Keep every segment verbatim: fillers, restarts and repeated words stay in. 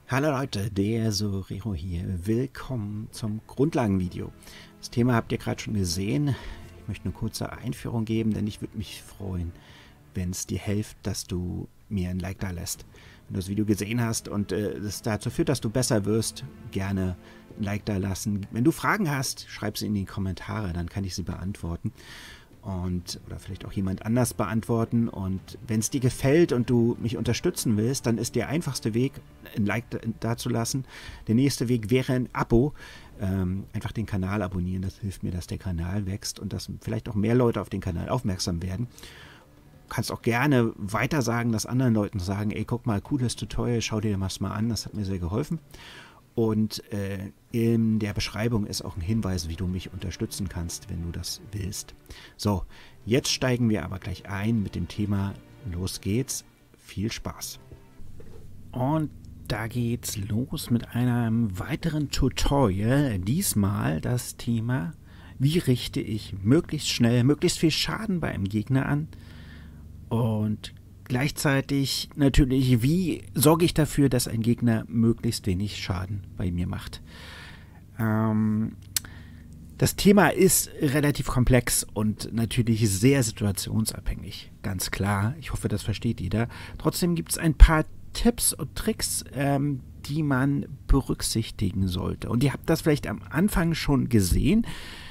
Hallo Leute, der Sorero hier. Willkommen zum Grundlagenvideo. Das Thema habt ihr gerade schon gesehen. Ich möchte eine kurze Einführung geben, denn ich würde mich freuen, wenn es dir hilft, dass du mir ein Like da lässt. Wenn du das Video gesehen hast und es äh, dazu führt, dass du besser wirst, gerne ein Like da lassen. Wenn du Fragen hast, schreib sie in die Kommentare, dann kann ich sie beantworten. Und, oder vielleicht auch jemand anders beantworten. Und wenn es dir gefällt und du mich unterstützen willst, dann ist der einfachste Weg, ein Like da zu lassen. Der nächste Weg wäre ein Abo. Ähm, einfach den Kanal abonnieren, das hilft mir, dass der Kanal wächst und dass vielleicht auch mehr Leute auf den Kanal aufmerksam werden. Du kannst auch gerne weiter sagen, dass anderen Leuten sagen, ey, guck mal, cooles Tutorial, schau dir das mal an, das hat mir sehr geholfen. Und äh, in der Beschreibung ist auch ein Hinweis, wie du mich unterstützen kannst, wenn du das willst. So, jetzt steigen wir aber gleich ein mit dem Thema. Los geht's. Viel Spaß. Und da geht's los mit einem weiteren Tutorial. Diesmal das Thema, wie richte ich möglichst schnell, möglichst viel Schaden bei einem Gegner an. Und gleichzeitig natürlich, wie sorge ich dafür, dass ein Gegner möglichst wenig Schaden bei mir macht. Ähm, das Thema ist relativ komplex und natürlich sehr situationsabhängig, ganz klar. Ich hoffe, das versteht jeder. Trotzdem gibt es ein paar Tipps und Tricks, ähm, die man berücksichtigen sollte. Und ihr habt das vielleicht am Anfang schon gesehen.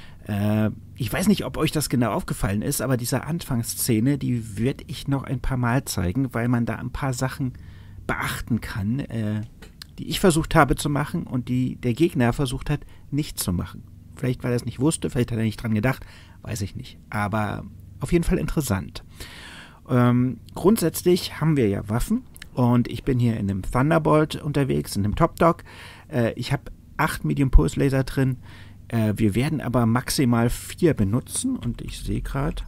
Ich weiß nicht, ob euch das genau aufgefallen ist, aber diese Anfangsszene, die werde ich noch ein paar Mal zeigen, weil man da ein paar Sachen beachten kann, äh, die ich versucht habe zu machen und die der Gegner versucht hat, nicht zu machen. Vielleicht, weil er es nicht wusste, vielleicht hat er nicht dran gedacht, weiß ich nicht. Aber auf jeden Fall interessant. Ähm, grundsätzlich haben wir ja Waffen und ich bin hier in einem Thunderbolt unterwegs, in einem Top Dog. Äh, ich habe acht Medium Pulse Laser drin. Wir werden aber maximal vier benutzen und ich sehe gerade,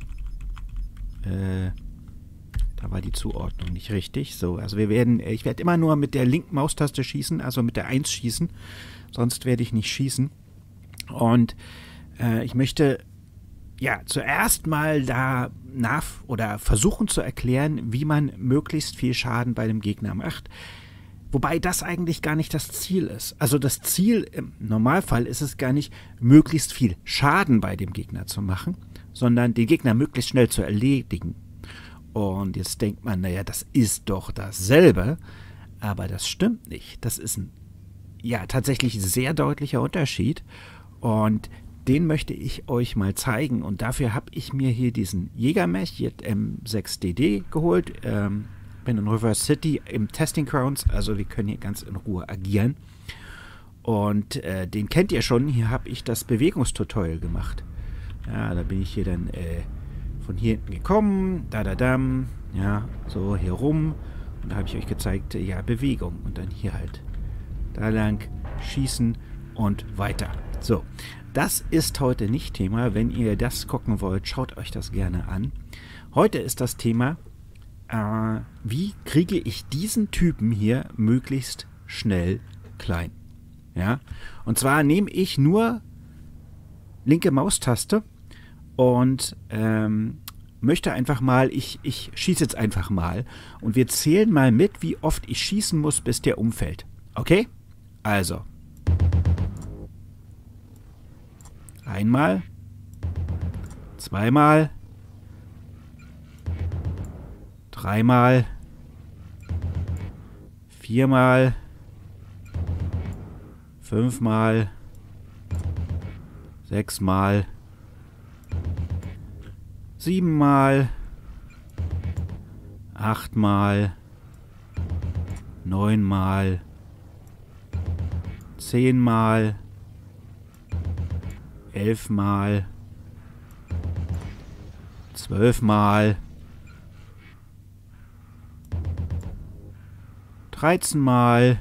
äh, da war die Zuordnung nicht richtig. So, also wir werden, ich werde immer nur mit der linken Maustaste schießen, also mit der eins schießen, sonst werde ich nicht schießen. Und äh, ich möchte ja zuerst mal da nach oder versuchen zu erklären, wie man möglichst viel Schaden bei dem Gegner macht. Wobei das eigentlich gar nicht das Ziel ist. Also das Ziel im Normalfall ist es gar nicht, möglichst viel Schaden bei dem Gegner zu machen, sondern den Gegner möglichst schnell zu erledigen. Und jetzt denkt man, naja, das ist doch dasselbe. Aber das stimmt nicht. Das ist ein, ja, tatsächlich sehr deutlicher Unterschied. Und den möchte ich euch mal zeigen. Und dafür habe ich mir hier diesen Jägermech, hier M sechs D D geholt. Ähm, bin in Reverse City im Testing Grounds, also wir können hier ganz in Ruhe agieren. Und äh, den kennt ihr schon, hier habe ich das Bewegungstutorial gemacht. Ja, da bin ich hier dann äh, von hier hinten gekommen, da da dam, ja, so hier rum. Und da habe ich euch gezeigt, äh, ja, Bewegung. Und dann hier halt da lang, schießen und weiter. So, das ist heute nicht Thema. Wenn ihr das gucken wollt, schaut euch das gerne an. Heute ist das Thema, Uh, wie kriege ich diesen Typen hier möglichst schnell klein? Ja, und zwar nehme ich nur linke Maustaste und ähm, möchte einfach mal, ich, ich schieße jetzt einfach mal und wir zählen mal mit, wie oft ich schießen muss, bis der umfällt. Okay? Also. Einmal. Zweimal. Dreimal, viermal, fünfmal, sechsmal, siebenmal, achtmal, neunmal, zehnmal, elfmal, zwölfmal, dreizehn Mal,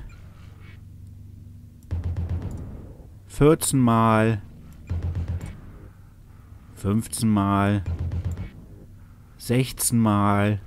vierzehn Mal, fünfzehn Mal, sechzehn Mal,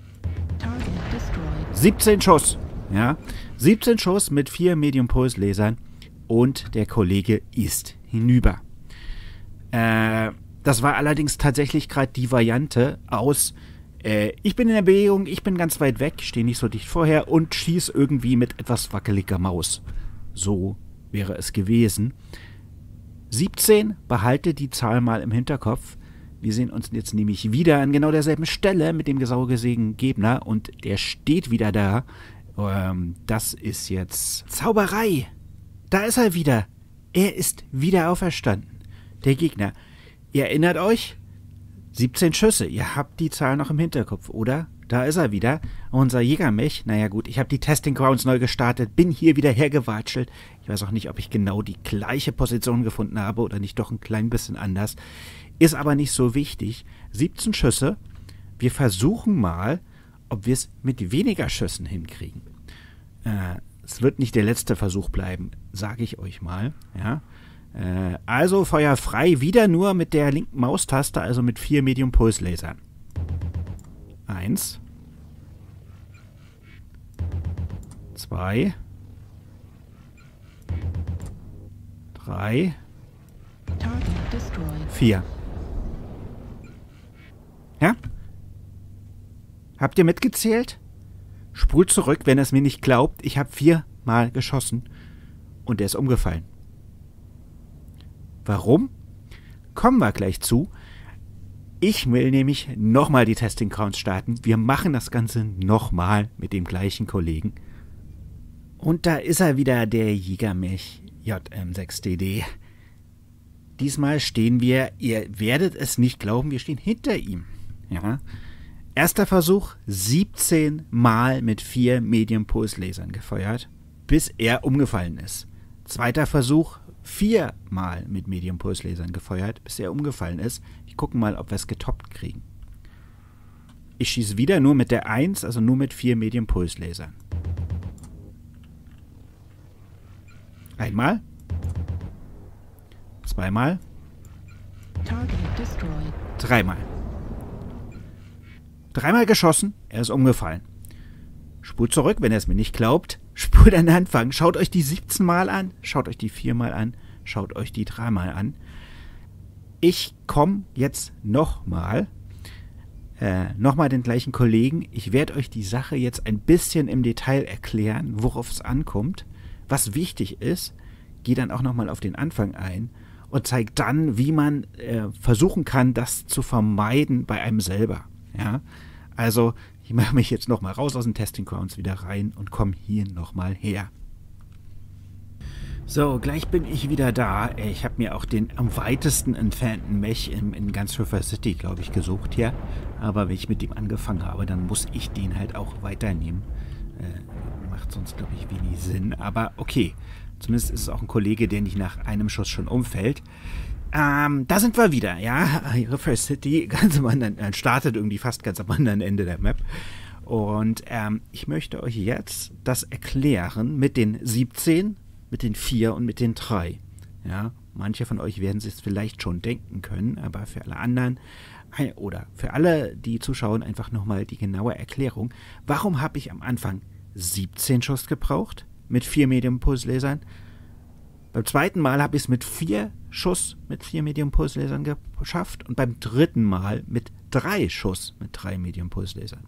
siebzehn Schuss. Ja, siebzehn Schuss mit vier Medium Pulse Lasern und der Kollege ist hinüber. Äh, das war allerdings tatsächlich gerade die Variante aus Äh, ich bin in der Bewegung, ich bin ganz weit weg, stehe nicht so dicht vorher und schieße irgendwie mit etwas wackeliger Maus. So wäre es gewesen. siebzehn, behalte die Zahl mal im Hinterkopf. Wir sehen uns jetzt nämlich wieder an genau derselben Stelle mit dem saugesägen Gegner und der steht wieder da. Ähm, das ist jetzt Zauberei. Da ist er wieder. Er ist wieder auferstanden. Der Gegner. Ihr erinnert euch? siebzehn Schüsse. Ihr habt die Zahl noch im Hinterkopf, oder? Da ist er wieder. Unser Jägermech. Naja gut, ich habe die Testing Grounds neu gestartet, bin hier wieder hergewatschelt. Ich weiß auch nicht, ob ich genau die gleiche Position gefunden habe oder nicht doch ein klein bisschen anders. Ist aber nicht so wichtig. siebzehn Schüsse. Wir versuchen mal, ob wir es mit weniger Schüssen hinkriegen. Äh, es wird nicht der letzte Versuch bleiben, sage ich euch mal. Ja. Äh, also Feuer frei, wieder nur mit der linken Maustaste, also mit vier Medium-Puls-Lasern. Eins. Zwei. Drei. Vier. Ja? Habt ihr mitgezählt? Spult zurück, wenn ihr es mir nicht glaubt. Ich habe viermal geschossen und er ist umgefallen. Warum? Kommen wir gleich zu. Ich will nämlich nochmal die Testing Grounds starten. Wir machen das Ganze nochmal mit dem gleichen Kollegen. Und da ist er wieder, der Jägermech J M sechs D D. Diesmal stehen wir, ihr werdet es nicht glauben, wir stehen hinter ihm. Ja. Erster Versuch, siebzehn Mal mit vier Medium-Puls-Lasern gefeuert, bis er umgefallen ist. Zweiter Versuch, vier Mal mit Medium-Puls-Lasern gefeuert, bis er umgefallen ist. Ich gucke mal, ob wir es getoppt kriegen. Ich schieße wieder nur mit der eins, also nur mit vier Medium-Puls-Lasern. Einmal. Zweimal. Dreimal. Dreimal geschossen, er ist umgefallen. Spult zurück, wenn ihr es mir nicht glaubt. Spult an den Anfang. Schaut euch die siebzehn Mal an, schaut euch die vier Mal an, schaut euch die drei Mal an. Ich komme jetzt nochmal, äh, nochmal den gleichen Kollegen. Ich werde euch die Sache jetzt ein bisschen im Detail erklären, worauf es ankommt, was wichtig ist. Gehe dann auch nochmal auf den Anfang ein und zeige dann, wie man äh, versuchen kann, das zu vermeiden bei einem selber. Ja, also ich mache mich jetzt nochmal raus aus den Testing Grounds wieder rein und komme hier nochmal her. So, gleich bin ich wieder da. Ich habe mir auch den am weitesten entfernten Mech in, in ganz River City, glaube ich, gesucht hier. Aber wenn ich mit dem angefangen habe, dann muss ich den halt auch weiternehmen. Äh, macht sonst, glaube ich, wenig Sinn. Aber okay, zumindest ist es auch ein Kollege, der nicht nach einem Schuss schon umfällt. Ähm, da sind wir wieder, ja. River City, ganz am anderen, startet irgendwie fast ganz am anderen Ende der Map. Und ähm, ich möchte euch jetzt das erklären mit den siebzehn, mit den vier und mit den drei. Ja, manche von euch werden sich es vielleicht schon denken können, aber für alle anderen oder für alle, die zuschauen, einfach nochmal die genaue Erklärung. Warum habe ich am Anfang siebzehn Schuss gebraucht mit vier Medium-Puls-Lasern? Beim zweiten Mal habe ich es mit vier Schuss mit vier Medium-Puls-Lasern geschafft und beim dritten Mal mit drei Schuss mit drei Medium-Puls-Lasern.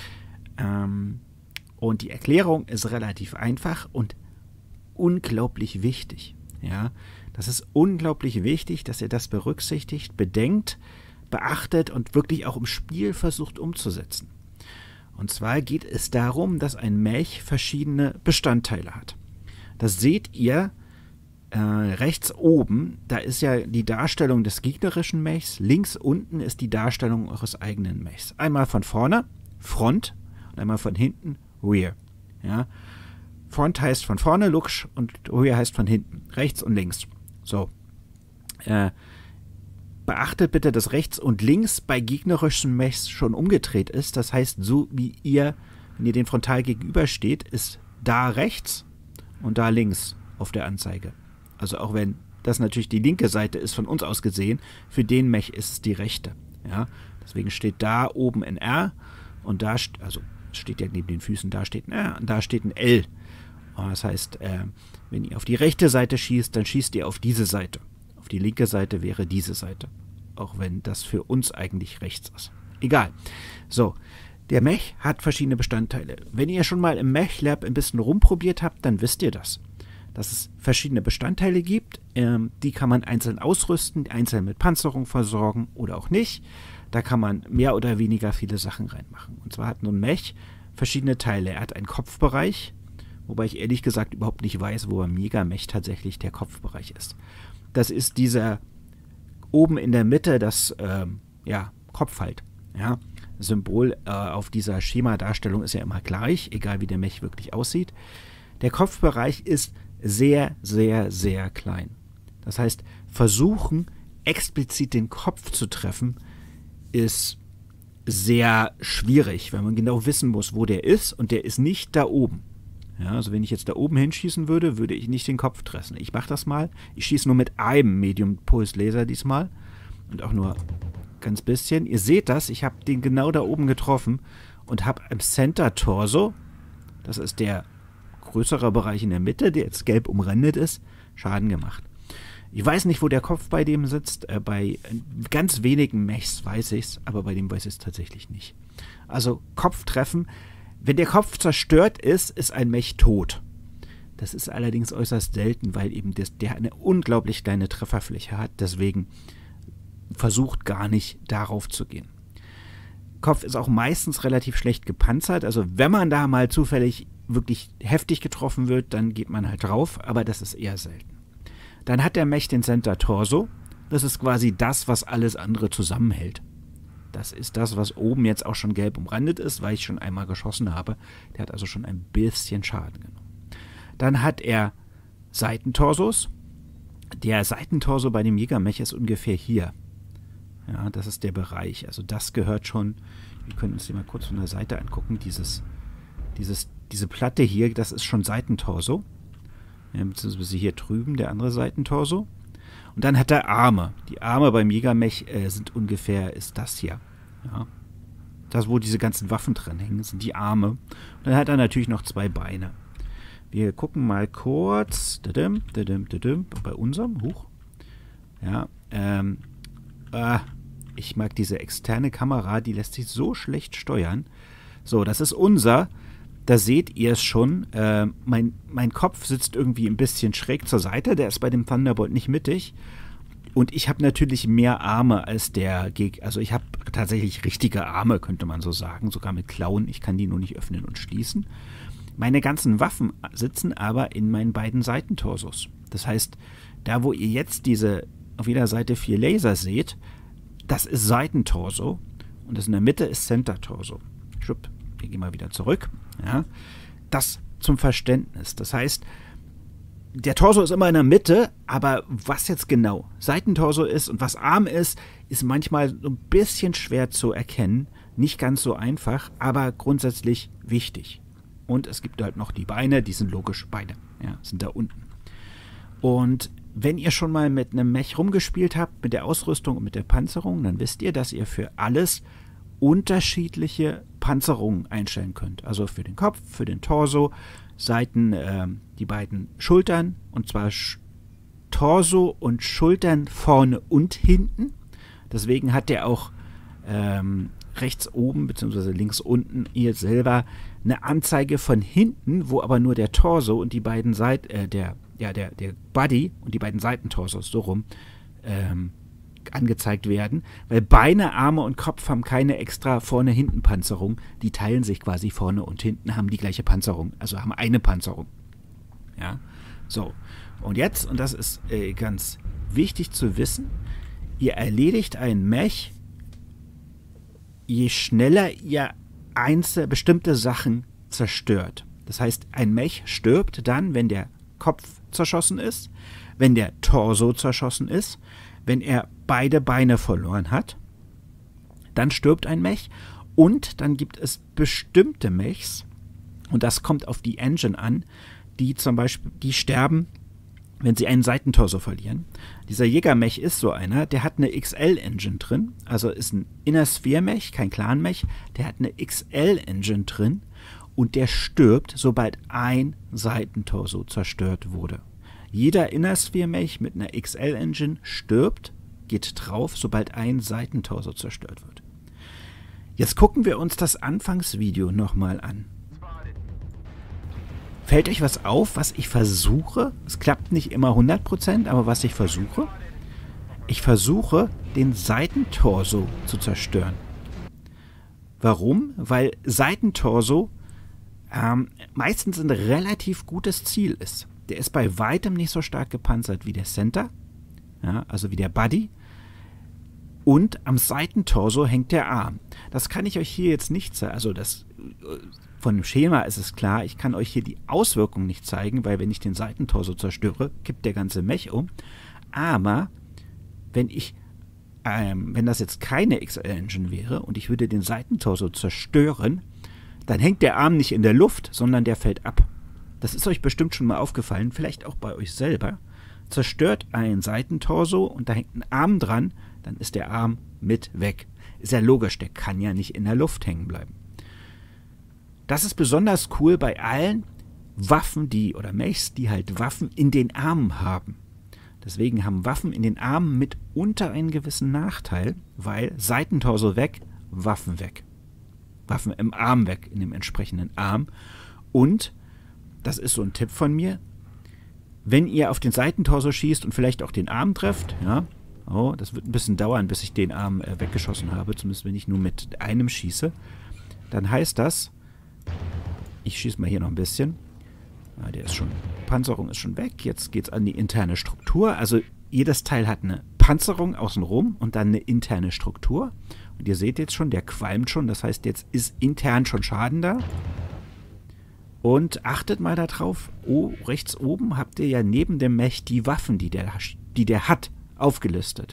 Ähm, und die Erklärung ist relativ einfach und unglaublich wichtig. Ja, das ist unglaublich wichtig, dass ihr das berücksichtigt, bedenkt, beachtet und wirklich auch im Spiel versucht umzusetzen. Und zwar geht es darum, dass ein Mech verschiedene Bestandteile hat. Das seht ihr äh, rechts oben. Da ist ja die Darstellung des gegnerischen Mechs. Links unten ist die Darstellung eures eigenen Mechs. Einmal von vorne, Front, und einmal von hinten, Rear. Ja. Front heißt von vorne, Lux, und Rear heißt von hinten, rechts und links. So. Äh, beachtet bitte, dass rechts und links bei gegnerischen Mechs schon umgedreht ist. Das heißt, so wie ihr, wenn ihr den frontal gegenübersteht, ist da rechts und da links auf der Anzeige. Also auch wenn das natürlich die linke Seite ist, von uns aus gesehen, für den Mech ist es die rechte. Ja? Deswegen steht da oben ein R und da, also steht ja neben den Füßen, da steht ein R und da steht ein L. Das heißt, äh, wenn ihr auf die rechte Seite schießt, dann schießt ihr auf diese Seite. Auf die linke Seite wäre diese Seite. Auch wenn das für uns eigentlich rechts ist. Egal. So, der Mech hat verschiedene Bestandteile. Wenn ihr schon mal im Mech-Lab ein bisschen rumprobiert habt, dann wisst ihr das. Dass es verschiedene Bestandteile gibt, ähm, die kann man einzeln ausrüsten, einzeln mit Panzerung versorgen oder auch nicht. Da kann man mehr oder weniger viele Sachen reinmachen. Und zwar hat nun Mech verschiedene Teile. Er hat einen Kopfbereich, wobei ich ehrlich gesagt überhaupt nicht weiß, wo beim Megamech tatsächlich der Kopfbereich ist. Das ist dieser oben in der Mitte, das ähm, ja, Kopf halt. Ja, Symbol äh, auf dieser Schemadarstellung ist ja immer gleich, egal wie der Mech wirklich aussieht. Der Kopfbereich ist sehr, sehr, sehr klein. Das heißt, versuchen, explizit den Kopf zu treffen, ist sehr schwierig, weil man genau wissen muss, wo der ist, und der ist nicht da oben. Ja, also wenn ich jetzt da oben hinschießen würde, würde ich nicht den Kopf treffen. Ich mache das mal. Ich schieße nur mit einem Medium-Puls-Laser diesmal und auch nur ganz bisschen. Ihr seht das, ich habe den genau da oben getroffen und habe im Center-Torso, das ist der größere Bereich in der Mitte, der jetzt gelb umrandet ist, Schaden gemacht. Ich weiß nicht, wo der Kopf bei dem sitzt. Äh, bei ganz wenigen Mechs weiß ich es, aber bei dem weiß ich es tatsächlich nicht. Also Kopf treffen. Wenn der Kopf zerstört ist, ist ein Mech tot. Das ist allerdings äußerst selten, weil eben das, der eine unglaublich kleine Trefferfläche hat. Deswegen versucht gar nicht darauf zu gehen. Kopf ist auch meistens relativ schlecht gepanzert. Also wenn man da mal zufällig wirklich heftig getroffen wird, dann geht man halt drauf. Aber das ist eher selten. Dann hat der Mech den Center Torso. Das ist quasi das, was alles andere zusammenhält. Das ist das, was oben jetzt auch schon gelb umrandet ist, weil ich schon einmal geschossen habe. Der hat also schon ein bisschen Schaden genommen. Dann hat er Seitentorsos. Der Seitentorso bei dem Jägermech ist ungefähr hier. Ja, das ist der Bereich. Also das gehört schon, wir können uns die mal kurz von der Seite angucken, dieses, dieses, diese Platte hier, das ist schon Seitentorso. Ja, beziehungsweise hier drüben der andere Seitentorso. Und dann hat er Arme. Die Arme beim Jägermech äh, sind ungefähr, ist das hier. Ja. Das, wo diese ganzen Waffen dran hängen, sind die Arme. Und dann hat er natürlich noch zwei Beine. Wir gucken mal kurz dadim, dadim, dadim, bei unserem. Huch. Ja, ähm, äh, ich mag diese externe Kamera, die lässt sich so schlecht steuern. So, das ist unser. Da seht ihr es schon. Äh, mein, mein Kopf sitzt irgendwie ein bisschen schräg zur Seite. Der ist bei dem Thunderbolt nicht mittig. Und ich habe natürlich mehr Arme als der Gegner. Also ich habe tatsächlich richtige Arme, könnte man so sagen. Sogar mit Klauen. Ich kann die nur nicht öffnen und schließen. Meine ganzen Waffen sitzen aber in meinen beiden Seitentorsos. Das heißt, da wo ihr jetzt diese auf jeder Seite vier Laser seht, das ist Seitentorso. Und das in der Mitte ist Center-Torso. Schupp. Wir gehen mal wieder zurück. Ja, das zum Verständnis. Das heißt, der Torso ist immer in der Mitte, aber was jetzt genau Seitentorso ist und was Arm ist, ist manchmal so ein bisschen schwer zu erkennen. Nicht ganz so einfach, aber grundsätzlich wichtig. Und es gibt halt noch die Beine, die sind logisch Beine. Ja, sind da unten. Und wenn ihr schon mal mit einem Mech rumgespielt habt, mit der Ausrüstung und mit der Panzerung, dann wisst ihr, dass ihr für alles unterschiedliche Panzerungen einstellen könnt. Also für den Kopf, für den Torso, Seiten, äh, die beiden Schultern, und zwar Sch- Torso und Schultern vorne und hinten. Deswegen hat der auch ähm, rechts oben bzw. links unten ihr selber eine Anzeige von hinten, wo aber nur der Torso und die beiden Seiten, äh, der, ja, der, der Body und die beiden Seitentorsos so rum ähm, angezeigt werden, weil Beine, Arme und Kopf haben keine extra Vorne-Hinten-Panzerung. Die teilen sich quasi vorne und hinten, haben die gleiche Panzerung, also haben eine Panzerung. Ja, so. Und jetzt, und das ist äh, ganz wichtig zu wissen, ihr erledigt einen Mech, je schneller ihr einzelne bestimmte Sachen zerstört. Das heißt, ein Mech stirbt dann, wenn der Kopf zerschossen ist, wenn der Torso zerschossen ist, wenn er beide Beine verloren hat, dann stirbt ein Mech, und dann gibt es bestimmte Mechs, und das kommt auf die Engine an, die zum Beispiel, die sterben, wenn sie einen Seitentorso verlieren. Dieser Jägermech ist so einer, der hat eine X L-Engine drin, also ist ein Inner Sphere-Mech, kein Clan-Mech, der hat eine X L-Engine drin, und der stirbt, sobald ein Seitentorso zerstört wurde. Jeder Inner Sphere-Mech mit einer X L-Engine stirbt, geht drauf, sobald ein Seitentorso zerstört wird. Jetzt gucken wir uns das Anfangsvideo nochmal an. Fällt euch was auf, was ich versuche? Es klappt nicht immer hundert Prozent, aber was ich versuche? Ich versuche, den Seitentorso zu zerstören. Warum? Weil Seitentorso ähm, meistens ein relativ gutes Ziel ist. Der ist bei weitem nicht so stark gepanzert wie der Center, ja, also wie der Buddy. Und am Seitentorso hängt der Arm. Das kann ich euch hier jetzt nicht zeigen. Also das, von dem Schema ist es klar, ich kann euch hier die Auswirkungen nicht zeigen, weil wenn ich den Seitentorso zerstöre, kippt der ganze Mech um. Aber wenn ich, ähm, wenn das jetzt keine X L-Engine wäre und ich würde den Seitentorso zerstören, dann hängt der Arm nicht in der Luft, sondern der fällt ab. Das ist euch bestimmt schon mal aufgefallen, vielleicht auch bei euch selber. Zerstört einen Seitentorso und da hängt ein Arm dran, dann ist der Arm mit weg. Ist ja logisch, der kann ja nicht in der Luft hängen bleiben. Das ist besonders cool bei allen Waffen, die oder Mechs, die halt Waffen in den Armen haben. Deswegen haben Waffen in den Armen mitunter einen gewissen Nachteil, weil Seitentorso weg, Waffen weg. Waffen im Arm weg, in dem entsprechenden Arm. Und, das ist so ein Tipp von mir, wenn ihr auf den Seitentorso schießt und vielleicht auch den Arm trefft, ja, oh, das wird ein bisschen dauern, bis ich den Arm äh, weggeschossen habe, zumindest wenn ich nur mit einem schieße, dann heißt das, ich schieße mal hier noch ein bisschen, ja, der ist schon, Panzerung ist schon weg, jetzt geht es an die interne Struktur, also jedes Teil hat eine Panzerung außenrum und dann eine interne Struktur und ihr seht jetzt schon, der qualmt schon, das heißt, jetzt ist intern schon Schaden da. Und achtet mal darauf, oh, rechts oben habt ihr ja neben dem Mech die Waffen, die der, die der hat, aufgelistet.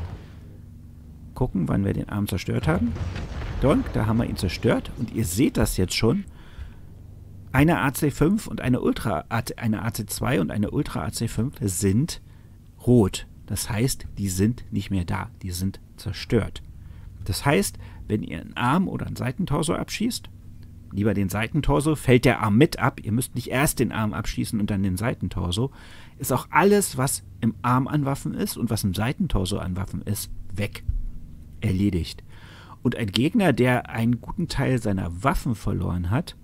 Gucken, wann wir den Arm zerstört haben. Donk, da haben wir ihn zerstört. Und ihr seht das jetzt schon. Eine A C fünf und eine Ultra, eine A C zwei und eine Ultra A C fünf sind rot. Das heißt, die sind nicht mehr da. Die sind zerstört. Das heißt, wenn ihr einen Arm oder einen Seitentorso abschießt, lieber den Seitentorso, fällt der Arm mit ab. Ihr müsst nicht erst den Arm abschießen und dann den Seitentorso. Ist auch alles, was im Arm an Waffen ist und was im Seitentorso an Waffen ist, weg. Erledigt. Und ein Gegner, der einen guten Teil seiner Waffen verloren hat,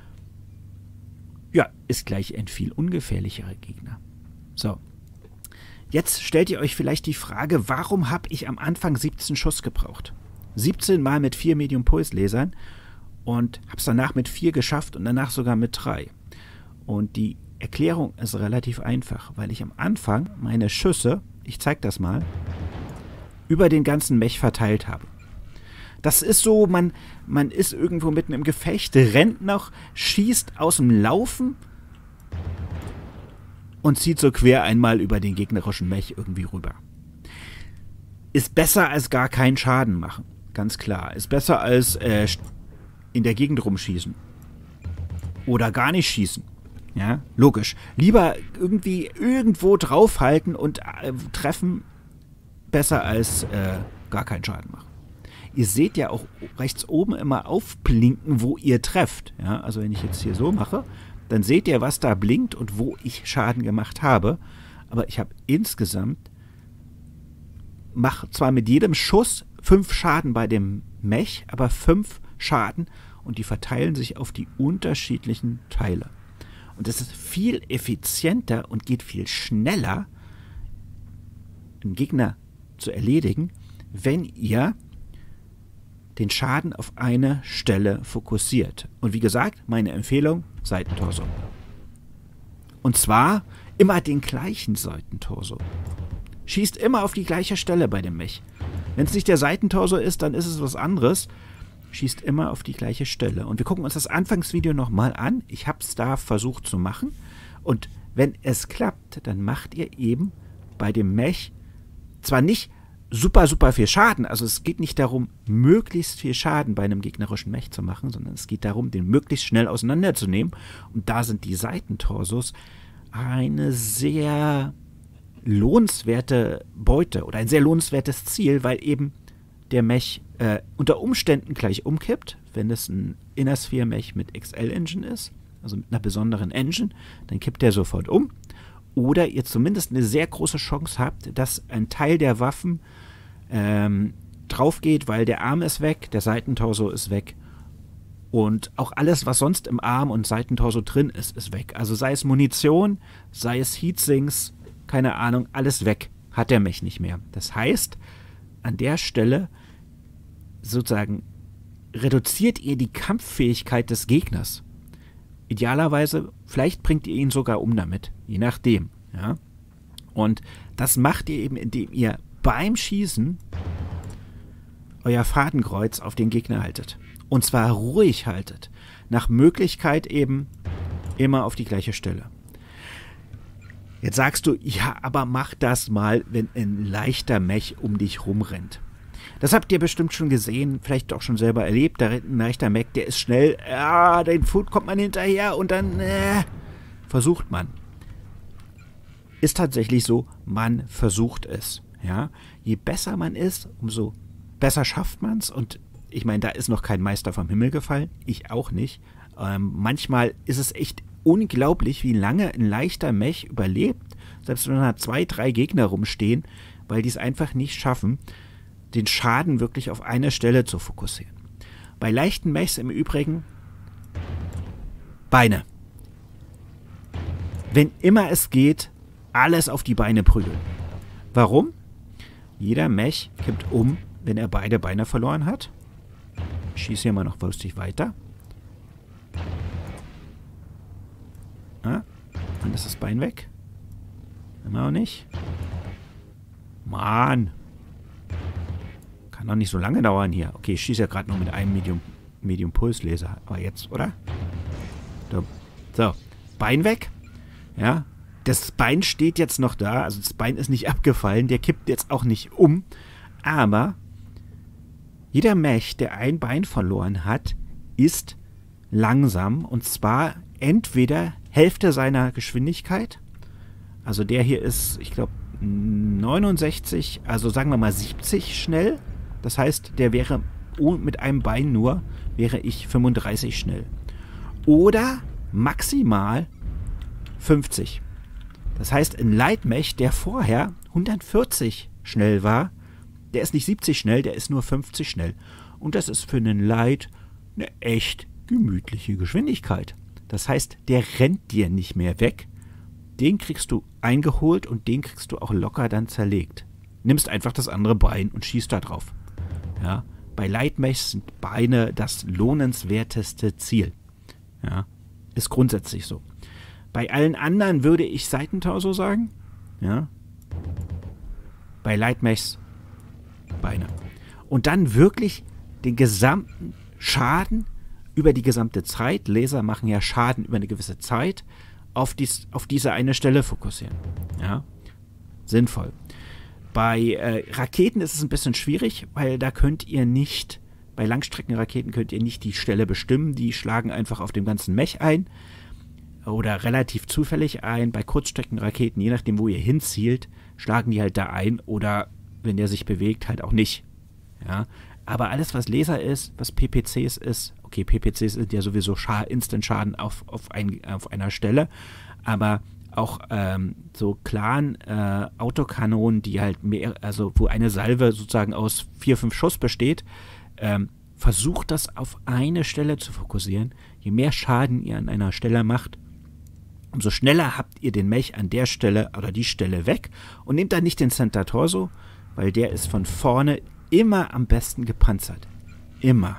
ja, ist gleich ein viel ungefährlicherer Gegner. So. Jetzt stellt ihr euch vielleicht die Frage, warum habe ich am Anfang siebzehn Schuss gebraucht? siebzehn Mal mit vier Medium-Puls-Lasern. Und habe es danach mit vier geschafft und danach sogar mit drei. Und die Erklärung ist relativ einfach, weil ich am Anfang meine Schüsse, ich zeige das mal, über den ganzen Mech verteilt habe. Das ist so, man, man ist irgendwo mitten im Gefecht, rennt noch, schießt aus dem Laufen und zieht so quer einmal über den gegnerischen Mech irgendwie rüber. Ist besser als gar keinen Schaden machen, ganz klar. Ist besser als äh, in der Gegend rumschießen. Oder gar nicht schießen. Ja, logisch. Lieber irgendwie irgendwo draufhalten und äh, treffen, besser als äh, gar keinen Schaden machen. Ihr seht ja auch rechts oben immer aufblinken, wo ihr trefft. Ja, also wenn ich jetzt hier so mache, dann seht ihr, was da blinkt und wo ich Schaden gemacht habe. Aber ich habe insgesamt, mache zwar mit jedem Schuss fünf Schaden bei dem Mech, aber fünf Schaden und die verteilen sich auf die unterschiedlichen Teile. Und es ist viel effizienter und geht viel schneller, einen Gegner zu erledigen, wenn ihr den Schaden auf eine Stelle fokussiert. Und wie gesagt, meine Empfehlung, Seitentorso. Und zwar immer den gleichen Seitentorso. Schießt immer auf die gleiche Stelle bei dem Mech. Wenn es nicht der Seitentorso ist, dann ist es was anderes. Schießt immer auf die gleiche Stelle. Und wir gucken uns das Anfangsvideo nochmal an. Ich habe es da versucht zu machen. Und wenn es klappt, dann macht ihr eben bei dem Mech zwar nicht super, super viel Schaden. Also es geht nicht darum, möglichst viel Schaden bei einem gegnerischen Mech zu machen, sondern es geht darum, den möglichst schnell auseinanderzunehmen. Und da sind die Seitentorsos eine sehr lohnenswerte Beute oder ein sehr lohnenswertes Ziel, weil eben der Mech äh, unter Umständen gleich umkippt, wenn es ein Innersphere-Mech mit X L-Engine ist, also mit einer besonderen Engine, dann kippt der sofort um. Oder ihr zumindest eine sehr große Chance habt, dass ein Teil der Waffen ähm, drauf geht, weil der Arm ist weg, der Seitentorso ist weg. Und auch alles, was sonst im Arm und Seitentorso drin ist, ist weg. Also sei es Munition, sei es Heatsinks, keine Ahnung, alles weg. Hat der Mech nicht mehr. Das heißt, an der Stelle sozusagen reduziert ihr die Kampffähigkeit des Gegners. Idealerweise, vielleicht bringt ihr ihn sogar um damit, je nachdem. Ja? Und das macht ihr eben, indem ihr beim Schießen euer Fadenkreuz auf den Gegner haltet. Und zwar ruhig haltet. Nach Möglichkeit eben immer auf die gleiche Stelle. Jetzt sagst du, ja, aber mach das mal, wenn ein leichter Mech um dich rumrennt. Das habt ihr bestimmt schon gesehen, vielleicht auch schon selber erlebt. Da rennt ein leichter Mech, der ist schnell, ja, den Food kommt man hinterher und dann äh, versucht man. Ist tatsächlich so, man versucht es. Ja? Je besser man ist, umso besser schafft man es. Und ich meine, da ist noch kein Meister vom Himmel gefallen, ich auch nicht. Ähm, manchmal ist es echt unglaublich, wie lange ein leichter Mech überlebt, selbst wenn da zwei, drei Gegner rumstehen, weil die es einfach nicht schaffen, den Schaden wirklich auf eine Stelle zu fokussieren. Bei leichten Mechs im Übrigen Beine. Wenn immer es geht, alles auf die Beine prügeln. Warum? Jeder Mech kippt um, wenn er beide Beine verloren hat. Ich schieße hier mal noch lustig weiter. Ja, dann ist das Bein weg. Immer noch nicht. Mann. Kann doch nicht so lange dauern hier. Okay, ich schieße ja gerade nur mit einem Medium, Medium Pulslaser. Aber jetzt, oder? So. so. Bein weg. Ja. Das Bein steht jetzt noch da. Also das Bein ist nicht abgefallen. Der kippt jetzt auch nicht um. Aber jeder Mech, der ein Bein verloren hat, ist langsam. Und zwar entweder Hälfte seiner Geschwindigkeit. Also der hier ist, ich glaube, neunundsechzig, also sagen wir mal siebzig schnell. Das heißt, der wäre mit einem Bein nur, wäre ich fünfunddreißig schnell. Oder maximal fünfzig. Das heißt, ein Light Mech, der vorher hundertvierzig schnell war, der ist nicht siebzig schnell, der ist nur fünfzig schnell. Und das ist für einen Light eine echt gemütliche Geschwindigkeit. Das heißt, der rennt dir nicht mehr weg. Den kriegst du eingeholt und den kriegst du auch locker dann zerlegt. Nimmst einfach das andere Bein und schießt da drauf. Ja, bei Light Mechs sind Beine das lohnenswerteste Ziel. Ja, ist grundsätzlich so. Bei allen anderen würde ich Seitentorso sagen. Ja. Bei Light Mechs Beine. Und dann wirklich den gesamten Schaden über die gesamte Zeit, Laser machen ja Schaden über eine gewisse Zeit, auf, dies, auf diese eine Stelle fokussieren. Ja, sinnvoll. Bei äh, Raketen ist es ein bisschen schwierig, weil da könnt ihr nicht, bei Langstreckenraketen könnt ihr nicht die Stelle bestimmen, die schlagen einfach auf dem ganzen Mech ein oder relativ zufällig ein. Bei Kurzstreckenraketen, je nachdem wo ihr hinzielt, schlagen die halt da ein oder wenn der sich bewegt, halt auch nicht. Ja, aber alles, was Laser ist, was P P Cs ist, okay, P P Cs sind ja sowieso Scha- Instant-Schaden auf, auf, ein, auf einer Stelle, aber auch ähm, so klaren äh, Autokanonen, die halt mehr, also wo eine Salve sozusagen aus vier, fünf Schuss besteht, ähm, versucht das auf eine Stelle zu fokussieren. Je mehr Schaden ihr an einer Stelle macht, umso schneller habt ihr den Mech an der Stelle oder die Stelle weg und nehmt dann nicht den Center Torso, weil der ist von vorne immer am besten gepanzert. Immer.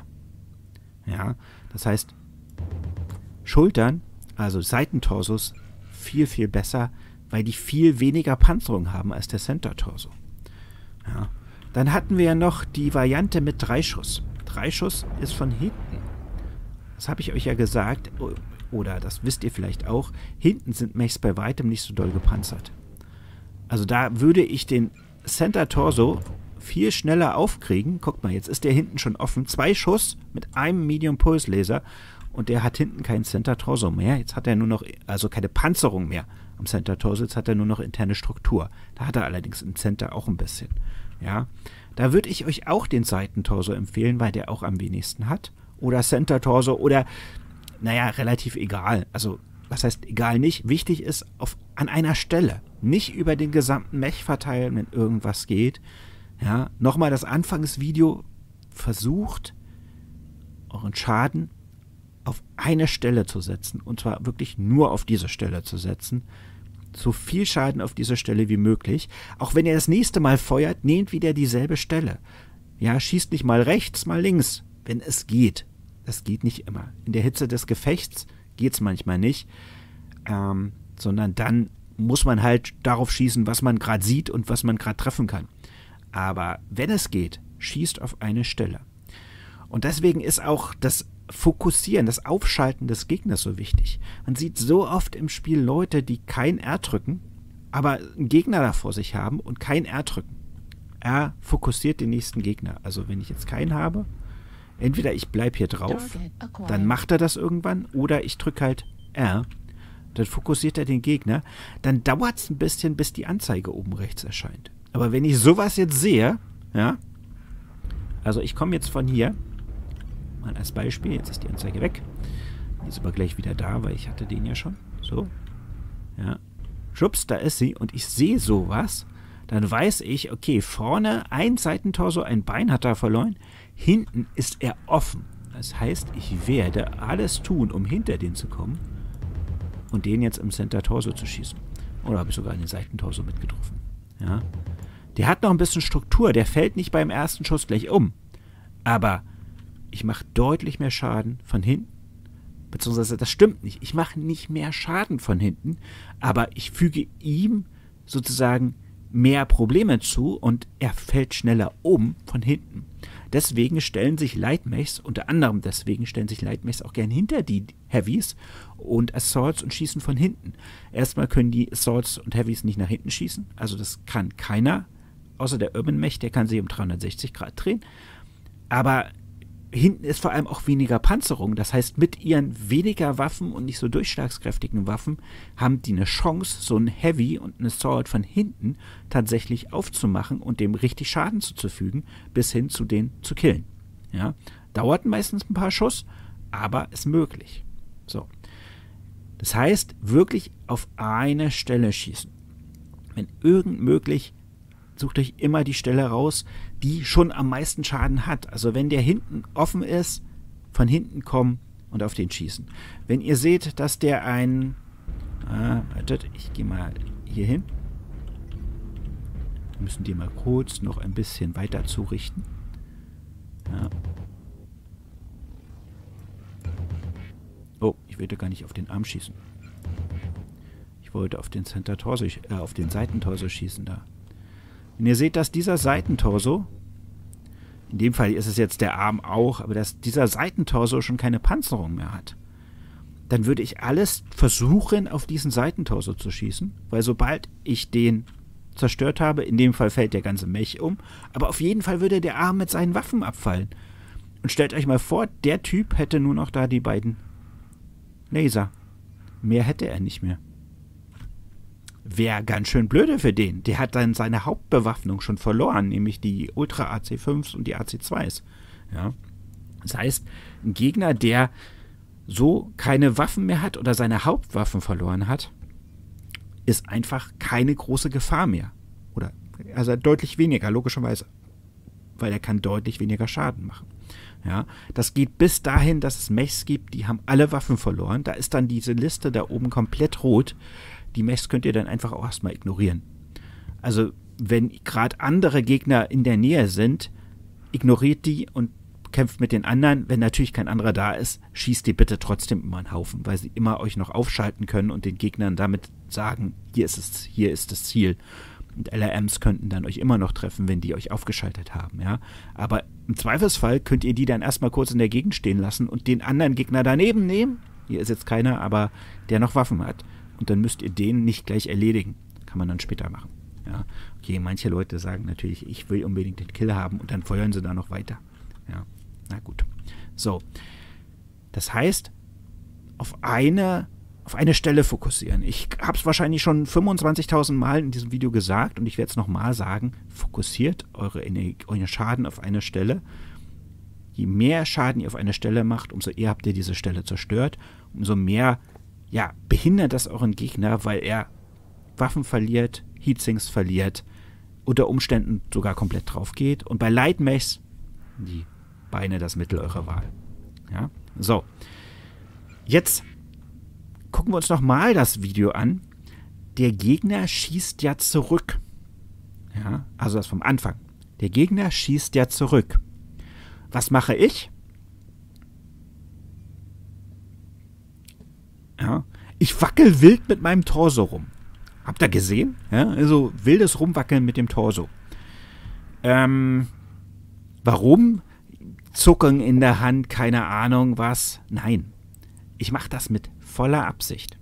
Ja, das heißt, Schultern, also Seitentorsos, viel, viel besser, weil die viel weniger Panzerung haben als der Center-Torso. Ja. Dann hatten wir ja noch die Variante mit Dreischuss. Dreischuss ist von hinten. Das habe ich euch ja gesagt, oder das wisst ihr vielleicht auch, hinten sind Mechs bei weitem nicht so doll gepanzert. Also da würde ich den Center-Torso viel schneller aufkriegen. Guckt mal, jetzt ist der hinten schon offen. Zwei Schuss mit einem Medium-Pulse-Laser und der hat hinten keinen Center-Torso mehr. Jetzt hat er nur noch, also keine Panzerung mehr am Center-Torso, jetzt hat er nur noch interne Struktur. Da hat er allerdings im Center auch ein bisschen. Ja, da würde ich euch auch den Seitentorso empfehlen, weil der auch am wenigsten hat. Oder Center-Torso oder, naja, relativ egal. Also, was heißt egal nicht? Wichtig ist, auf, an einer Stelle. Nicht über den gesamten Mech verteilen, wenn irgendwas geht. Ja, nochmal das Anfangsvideo, versucht, euren Schaden auf eine Stelle zu setzen. Und zwar wirklich nur auf diese Stelle zu setzen. So viel Schaden auf dieser Stelle wie möglich. Auch wenn ihr das nächste Mal feuert, nehmt wieder dieselbe Stelle. Ja, schießt nicht mal rechts, mal links, wenn es geht. Das geht nicht immer. In der Hitze des Gefechts geht es manchmal nicht. Ähm, sondern dann muss man halt darauf schießen, was man gerade sieht und was man gerade treffen kann. Aber wenn es geht, schießt auf eine Stelle. Und deswegen ist auch das Fokussieren, das Aufschalten des Gegners so wichtig. Man sieht so oft im Spiel Leute, die kein R drücken, aber einen Gegner da vor sich haben und kein R drücken. R fokussiert den nächsten Gegner. Also wenn ich jetzt keinen habe, entweder ich bleibe hier drauf, dann macht er das irgendwann, oder ich drücke halt R, dann fokussiert er den Gegner. Dann dauert es ein bisschen, bis die Anzeige oben rechts erscheint. Aber wenn ich sowas jetzt sehe, ja, also ich komme jetzt von hier, mal als Beispiel, jetzt ist die Anzeige weg, die ist aber gleich wieder da, weil ich hatte den ja schon, so, ja, schubs, da ist sie, und ich sehe sowas, dann weiß ich, okay, vorne ein Seitentorso, ein Bein hat er verloren, hinten ist er offen. Das heißt, ich werde alles tun, um hinter den zu kommen und den jetzt im Center Torso zu schießen. Oder habe ich sogar den Seitentorso mitgetroffen. Ja. Der hat noch ein bisschen Struktur, der fällt nicht beim ersten Schuss gleich um. Aber ich mache deutlich mehr Schaden von hinten. Beziehungsweise das stimmt nicht. Ich mache nicht mehr Schaden von hinten, aber ich füge ihm sozusagen mehr Probleme zu und er fällt schneller um von hinten. Deswegen stellen sich Lightmechs, unter anderem deswegen stellen sich Lightmechs auch gern hinter die Heavies und Assaults und schießen von hinten. Erstmal können die Assaults und Heavies nicht nach hinten schießen, also das kann keiner, außer der Urban Mech, der kann sich um dreihundertsechzig Grad drehen. Aber hinten ist vor allem auch weniger Panzerung. Das heißt, mit ihren weniger Waffen und nicht so durchschlagskräftigen Waffen haben die eine Chance, so ein Heavy und eine Sword von hinten tatsächlich aufzumachen und dem richtig Schaden zuzufügen, bis hin zu den zu killen. Ja? Dauert meistens ein paar Schuss, aber ist möglich. So. Das heißt, wirklich auf eine Stelle schießen. Wenn irgend möglich, sucht euch immer die Stelle raus, die schon am meisten Schaden hat. Also wenn der hinten offen ist, von hinten kommen und auf den schießen. Wenn ihr seht, dass der ein... Ah, wartet, ich gehe mal hier hin. Wir müssen die mal kurz noch ein bisschen weiter zurichten. Ja. Oh, ich wollte gar nicht auf den Arm schießen. Ich wollte auf den Center Torso, äh, auf den Seitentorso schießen da. Wenn ihr seht, dass dieser Seitentorso, in dem Fall ist es jetzt der Arm auch, aber dass dieser Seitentorso schon keine Panzerung mehr hat, dann würde ich alles versuchen, auf diesen Seitentorso zu schießen, weil sobald ich den zerstört habe, in dem Fall fällt der ganze Mech um, aber auf jeden Fall würde der Arm mit seinen Waffen abfallen. Und stellt euch mal vor, der Typ hätte nur noch da die beiden Laser. Mehr hätte er nicht mehr. Wäre ganz schön blöde für den. Der hat dann seine Hauptbewaffnung schon verloren, nämlich die Ultra A C fünfs und die A C zweis. Ja. Das heißt, ein Gegner, der so keine Waffen mehr hat oder seine Hauptwaffen verloren hat, ist einfach keine große Gefahr mehr. Oder also deutlich weniger, logischerweise, weil er kann deutlich weniger Schaden machen. Ja, das geht bis dahin, dass es Mechs gibt, die haben alle Waffen verloren. Da ist dann diese Liste da oben komplett rot. Die Mechs könnt ihr dann einfach auch erstmal ignorieren. Also, wenn gerade andere Gegner in der Nähe sind, ignoriert die und kämpft mit den anderen. Wenn natürlich kein anderer da ist, schießt die bitte trotzdem immer einen Haufen, weil sie immer euch noch aufschalten können und den Gegnern damit sagen, hier ist es, hier ist das Ziel. Und L R Ms könnten dann euch immer noch treffen, wenn die euch aufgeschaltet haben. Ja? Aber im Zweifelsfall könnt ihr die dann erstmal kurz in der Gegend stehen lassen und den anderen Gegner daneben nehmen. Hier ist jetzt keiner, aber der noch Waffen hat. Und dann müsst ihr den nicht gleich erledigen. Kann man dann später machen. Ja? Okay, manche Leute sagen natürlich, ich will unbedingt den Kill haben und dann feuern sie da noch weiter. Ja, na gut. So, das heißt, auf eine, auf eine Stelle fokussieren. Ich habe es wahrscheinlich schon fünfundzwanzigtausend Mal in diesem Video gesagt und ich werde es nochmal sagen, fokussiert eure Energie, euren Schaden auf eine Stelle. Je mehr Schaden ihr auf eine Stelle macht, umso eher habt ihr diese Stelle zerstört, umso mehr ja, behindert das euren Gegner, weil er Waffen verliert, Heatsinks verliert unter Umständen sogar komplett drauf geht. Und bei Light Mechs die Beine das Mittel eurer Wahl. Ja, so. Jetzt gucken wir uns nochmal das Video an. Der Gegner schießt ja zurück. Ja, also das vom Anfang. Der Gegner schießt ja zurück. Was mache ich? Ja, ich wackel wild mit meinem Torso rum. Habt ihr gesehen? Ja, also wildes Rumwackeln mit dem Torso. Ähm, warum? Zucken in der Hand, keine Ahnung was. Nein, ich mache das mit voller Absicht.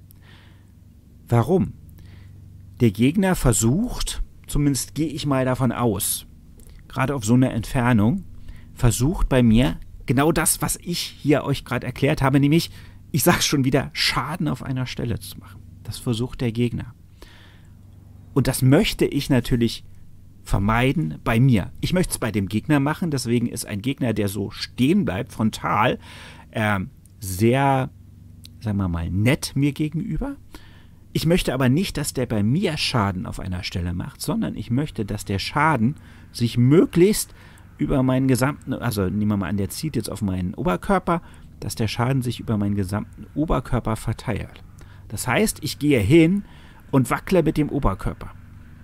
Warum? Der Gegner versucht, zumindest gehe ich mal davon aus, gerade auf so eine Entfernung, versucht bei mir genau das, was ich hier euch gerade erklärt habe, nämlich, ich sage schon wieder, Schaden auf einer Stelle zu machen. Das versucht der Gegner. Und das möchte ich natürlich vermeiden bei mir. Ich möchte es bei dem Gegner machen, deswegen ist ein Gegner, der so stehen bleibt, frontal, äh, sehr, sagen wir mal, nett mir gegenüber. Ich möchte aber nicht, dass der bei mir Schaden auf einer Stelle macht, sondern ich möchte, dass der Schaden sich möglichst über meinen gesamten, also nehmen wir mal an, der zieht jetzt auf meinen Oberkörper, dass der Schaden sich über meinen gesamten Oberkörper verteilt. Das heißt, ich gehe hin und wackle mit dem Oberkörper.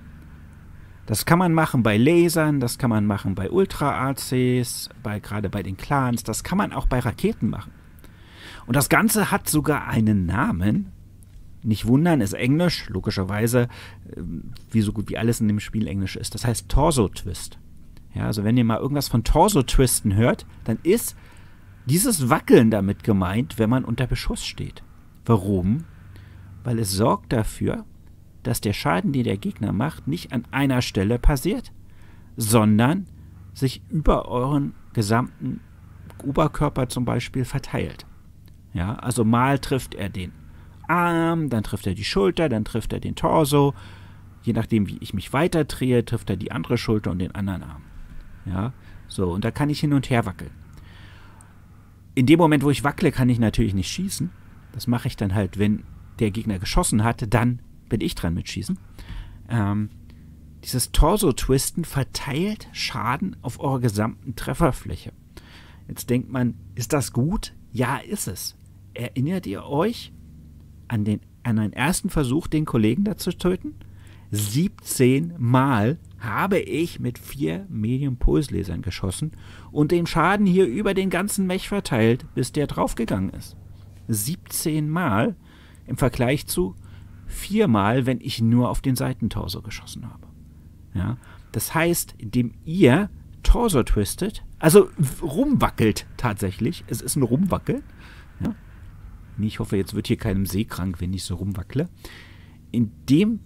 Das kann man machen bei Lasern, das kann man machen bei Ultra-A Cs, bei, gerade bei den Clans, das kann man auch bei Raketen machen. Und das Ganze hat sogar einen Namen. Nicht wundern, ist Englisch, logischerweise, wie so gut wie alles in dem Spiel Englisch ist. Das heißt Torso-Twist. Ja, also wenn ihr mal irgendwas von Torso-Twisten hört, dann ist dieses Wackeln damit gemeint, wenn man unter Beschuss steht. Warum? Weil es sorgt dafür, dass der Schaden, den der Gegner macht, nicht an einer Stelle passiert, sondern sich über euren gesamten Oberkörper zum Beispiel verteilt. Ja, also mal trifft er den Arm, dann trifft er die Schulter, dann trifft er den Torso. Je nachdem, wie ich mich weiter drehe, trifft er die andere Schulter und den anderen Arm. Ja, so, und da kann ich hin und her wackeln. In dem Moment, wo ich wackle, kann ich natürlich nicht schießen. Das mache ich dann halt, wenn der Gegner geschossen hatte, dann bin ich dran mit Schießen. Ähm, dieses Torso-Twisten verteilt Schaden auf eurer gesamten Trefferfläche. Jetzt denkt man, ist das gut? Ja, ist es. Erinnert ihr euch an den, an einen ersten Versuch, den Kollegen da zu töten? siebzehn Mal habe ich mit vier Medium-Pulse-Lasern geschossen und den Schaden hier über den ganzen Mech verteilt, bis der draufgegangen ist. siebzehn Mal im Vergleich zu viermal, wenn ich nur auf den Seitentorso geschossen habe. Ja, das heißt, indem ihr Torso twistet, also rumwackelt tatsächlich, es ist ein Rumwackeln. Ja. Ich hoffe, jetzt wird hier keinem seekrank, wenn ich so rumwackle. In dem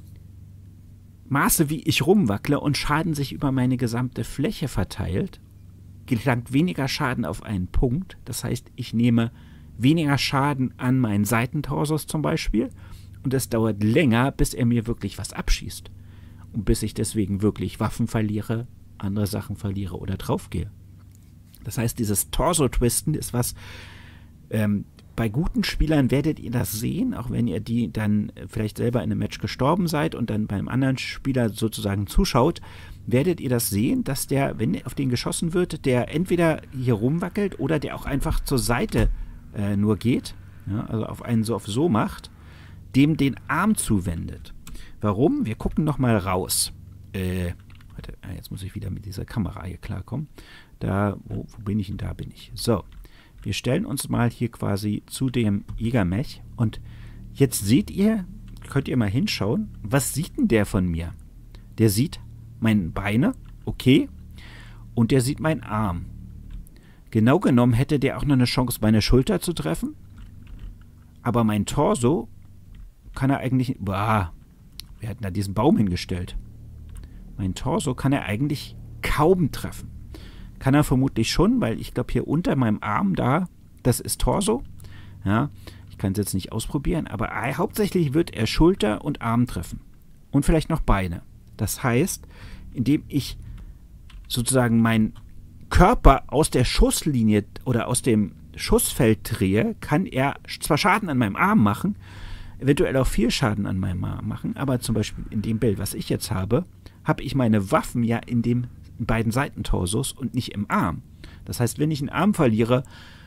Maße, wie ich rumwackle und Schaden sich über meine gesamte Fläche verteilt, gelangt weniger Schaden auf einen Punkt. Das heißt, ich nehme weniger Schaden an meinen Seitentorsos zum Beispiel und es dauert länger, bis er mir wirklich was abschießt und bis ich deswegen wirklich Waffen verliere, andere Sachen verliere oder draufgehe. Das heißt, dieses Torso-Twisten ist was, ähm, bei guten Spielern werdet ihr das sehen, auch wenn ihr die dann vielleicht selber in einem Match gestorben seid und dann beim anderen Spieler sozusagen zuschaut, werdet ihr das sehen, dass der, wenn auf den geschossen wird, der entweder hier rumwackelt oder der auch einfach zur Seite äh, nur geht, ja, also auf einen so auf so macht, dem den Arm zuwendet. Warum? Wir gucken nochmal raus. Äh, warte, jetzt muss ich wieder mit dieser Kamera hier klarkommen. Da, wo, wo bin ich denn? Da bin ich. So. Wir stellen uns mal hier quasi zu dem Jägermech und jetzt seht ihr, könnt ihr mal hinschauen, was sieht denn der von mir? Der sieht meine Beine, okay, und der sieht meinen Arm. Genau genommen hätte der auch noch eine Chance, meine Schulter zu treffen, aber mein Torso kann er eigentlich, boah, wir hatten da diesen Baum hingestellt. Mein Torso kann er eigentlich kaum treffen. Kann er vermutlich schon, weil ich glaube hier unter meinem Arm da, das ist Torso. Ja, ich kann es jetzt nicht ausprobieren, aber hauptsächlich wird er Schulter und Arm treffen. Und vielleicht noch Beine. Das heißt, indem ich sozusagen meinen Körper aus der Schusslinie oder aus dem Schussfeld drehe, kann er zwar Schaden an meinem Arm machen, eventuell auch viel Schaden an meinem Arm machen, aber zum Beispiel in dem Bild, was ich jetzt habe, habe ich meine Waffen ja in den beiden Seitentorsos und nicht im Arm. Das heißt, wenn ich einen Arm verliere,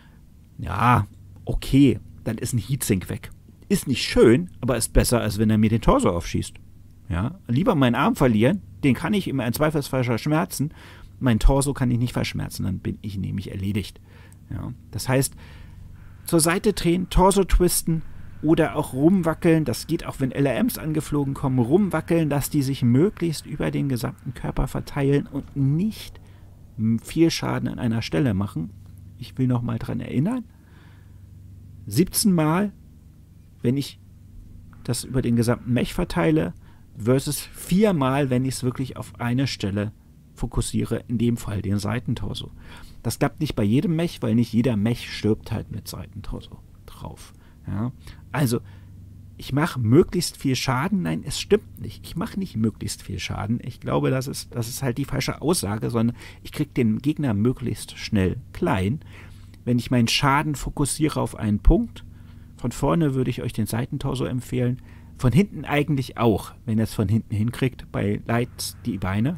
ja, okay, dann ist ein Heatsink weg. Ist nicht schön, aber ist besser, als wenn er mir den Torso aufschießt. Ja, lieber meinen Arm verlieren, den kann ich im Zweifelsfall verschmerzen, mein Torso kann ich nicht verschmerzen, dann bin ich nämlich erledigt. Ja, das heißt, zur Seite drehen, Torso twisten oder auch rumwackeln, das geht auch, wenn L R Ms angeflogen kommen, rumwackeln, dass die sich möglichst über den gesamten Körper verteilen und nicht viel Schaden an einer Stelle machen. Ich will noch mal dran erinnern, siebzehn Mal, wenn ich das über den gesamten Mech verteile, versus viermal, wenn ich es wirklich auf eine Stelle fokussiere, in dem Fall den Seitentorso. Das klappt nicht bei jedem Mech, weil nicht jeder Mech stirbt halt mit Seitentorso drauf. Ja? Also, ich mache möglichst viel Schaden. Nein, es stimmt nicht. Ich mache nicht möglichst viel Schaden. Ich glaube, das ist, das ist halt die falsche Aussage, sondern ich kriege den Gegner möglichst schnell klein. Wenn ich meinen Schaden fokussiere auf einen Punkt, von vorne würde ich euch den Seitentorso empfehlen, von hinten eigentlich auch, wenn ihr es von hinten hinkriegt, bei Lights die Beine.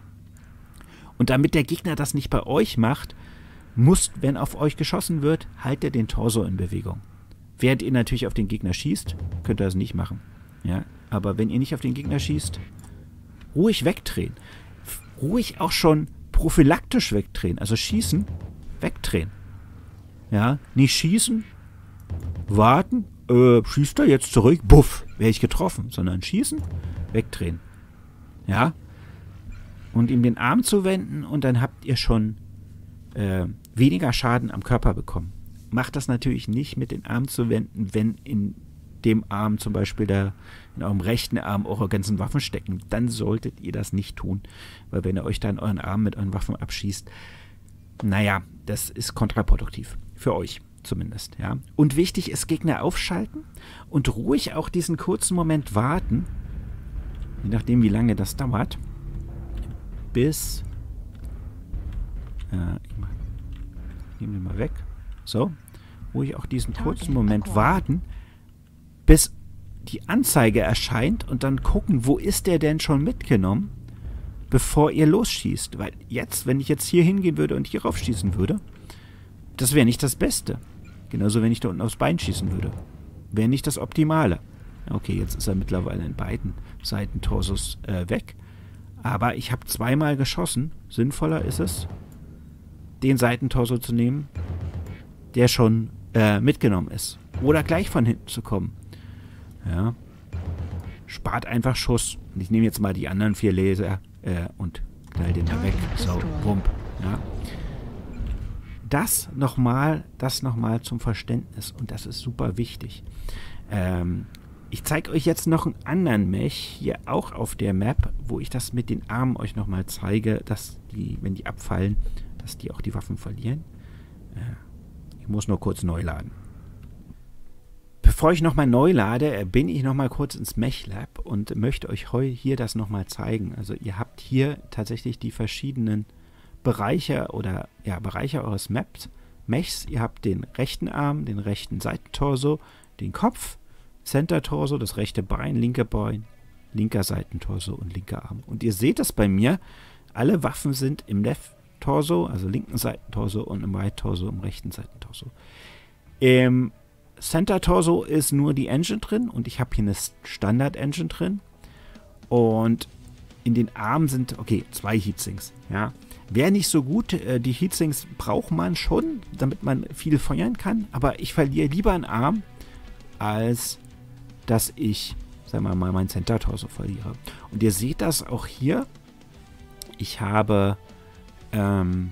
Und damit der Gegner das nicht bei euch macht, muss, wenn auf euch geschossen wird, haltet den Torso in Bewegung. Während ihr natürlich auf den Gegner schießt, könnt ihr das nicht machen. Ja? Aber wenn ihr nicht auf den Gegner schießt, ruhig wegdrehen. Ruhig auch schon prophylaktisch wegdrehen. Also schießen, wegdrehen. Ja? Nicht schießen, warten, äh, schießt er jetzt zurück, buff, wäre ich getroffen. Sondern schießen, wegdrehen. Ja? Und ihm den Arm zuwenden und dann habt ihr schon äh, weniger Schaden am Körper bekommen. Macht das natürlich nicht mit den Arm zu wenden, wenn in dem Arm zum Beispiel der, in eurem rechten Arm eure ganzen Waffen stecken. Dann solltet ihr das nicht tun, weil wenn ihr euch dann euren Arm mit euren Waffen abschießt, naja, das ist kontraproduktiv. Für euch zumindest. Ja. Und wichtig ist, Gegner aufschalten und ruhig auch diesen kurzen Moment warten, je nachdem wie lange das dauert, bis äh, ich nehme den mal weg. So, ruhig auch diesen kurzen Moment warten, bis die Anzeige erscheint und dann gucken, wo ist der denn schon mitgenommen, bevor ihr losschießt. Weil jetzt, wenn ich jetzt hier hingehen würde und hier raufschießen würde, das wäre nicht das Beste. Genauso, wenn ich da unten aufs Bein schießen würde. Wäre nicht das Optimale. Okay, jetzt ist er mittlerweile in beiden Seitentorsos äh, weg. Aber ich habe zweimal geschossen. Sinnvoller ist es, den Seitentorso zu nehmen, der schon äh, mitgenommen ist. Oder gleich von hinten zu kommen. Ja. Spart einfach Schuss. Und ich nehme jetzt mal die anderen vier Laser äh, und knall den da weg. So, bump. Ja. Das nochmal, das nochmal zum Verständnis. Und das ist super wichtig. Ähm, ich zeige euch jetzt noch einen anderen Mech hier auch auf der Map, wo ich das mit den Armen euch nochmal zeige, dass die, wenn die abfallen, dass die auch die Waffen verlieren. Äh, Ich muss nur kurz neu laden. Bevor ich nochmal neu lade, bin ich nochmal kurz ins Mech-Lab und möchte euch hier das nochmal zeigen. Also ihr habt hier tatsächlich die verschiedenen Bereiche oder ja, Bereiche eures Maps, Mechs. Ihr habt den rechten Arm, den rechten Seitentorso, den Kopf, Center-Torso, das rechte Bein, linke Bein, linker Seitentorso und linker Arm. Und ihr seht das bei mir, alle Waffen sind im Left-Torso, also linken Seitentorso und im Right-Torso, im rechten Seitentorso. Im Center-Torso ist nur die Engine drin und ich habe hier eine Standard-Engine drin. Und in den Armen sind, okay, zwei Heatsinks. Ja. Wäre nicht so gut, äh, die Heatsinks braucht man schon, damit man viel feuern kann, aber ich verliere lieber einen Arm, als dass ich, sagen wir mal, mein Center-Torso verliere. Und ihr seht das auch hier. Ich habe ähm,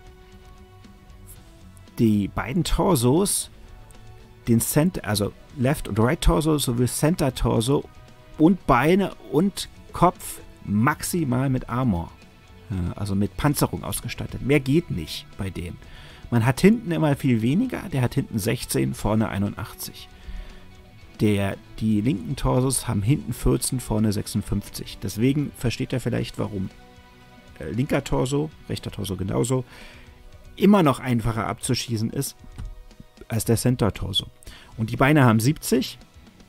die beiden Torsos, den Center, also Left- und Right-Torso sowie Center-Torso und Beine und Kopf maximal mit Armor, also mit Panzerung ausgestattet. Mehr geht nicht bei dem. Man hat hinten immer viel weniger, der hat hinten sechzehn, vorne einundachtzig. Der, die linken Torsos haben hinten vierzehn, vorne sechsundfünfzig. Deswegen versteht ihr vielleicht, warum äh, linker Torso, rechter Torso genauso, immer noch einfacher abzuschießen ist als der Center-Torso. Und die Beine haben siebzig,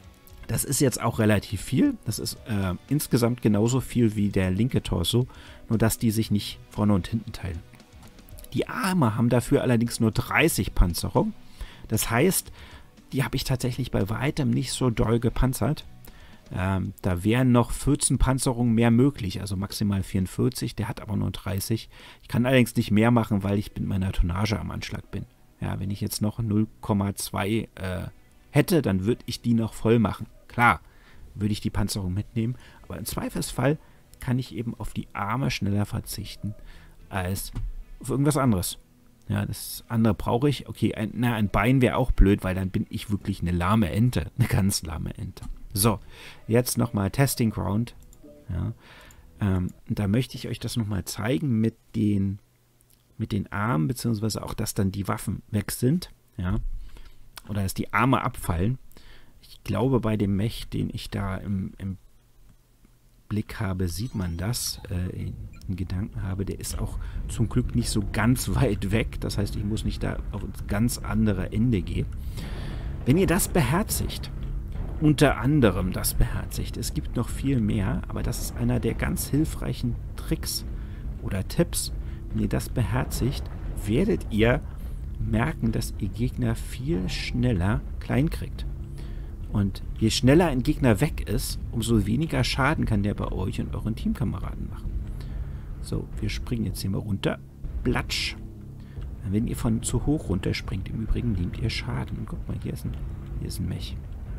Das ist jetzt auch relativ viel. Das ist äh, insgesamt genauso viel wie der linke Torso, nur dass die sich nicht vorne und hinten teilen. Die Arme haben dafür allerdings nur dreißig Panzerung. Das heißt, die habe ich tatsächlich bei weitem nicht so doll gepanzert. Ähm, da wären noch vierzehn Panzerungen mehr möglich, also maximal vierundvierzig. Der hat aber nur dreißig. Ich kann allerdings nicht mehr machen, weil ich mit meiner Tonnage am Anschlag bin. Ja, wenn ich jetzt noch null Komma zwei äh, hätte, dann würde ich die noch voll machen. Klar, würde ich die Panzerung mitnehmen, aber im Zweifelsfall kann ich eben auf die Arme schneller verzichten als auf irgendwas anderes. Ja, das andere brauche ich. Okay, ein, na, ein Bein wäre auch blöd, weil dann bin ich wirklich eine lahme Ente. Eine ganz lahme Ente. So, jetzt nochmal Testing Ground. Ja, ähm, da möchte ich euch das nochmal zeigen mit den, mit den Armen, beziehungsweise auch, dass dann die Waffen weg sind. Ja, oder dass die Arme abfallen. Ich glaube, bei dem Mech, den ich da im, im Blick habe, sieht man das, äh, in, in Gedanken habe. Der ist auch zum Glück nicht so ganz weit weg. Das heißt, ich muss nicht da auf ins ganz andere Ende gehen. Wenn ihr das beherzigt, unter anderem das beherzigt, es gibt noch viel mehr, aber das ist einer der ganz hilfreichen Tricks oder Tipps. Wenn ihr das beherzigt, werdet ihr merken, dass ihr Gegner viel schneller klein kriegt. Und je schneller ein Gegner weg ist, umso weniger Schaden kann der bei euch und euren Teamkameraden machen. So, wir springen jetzt hier mal runter. Platsch. Wenn ihr von zu hoch runterspringt, im Übrigen nehmt ihr Schaden. Und guck mal, hier ist ein, hier ist ein Mech.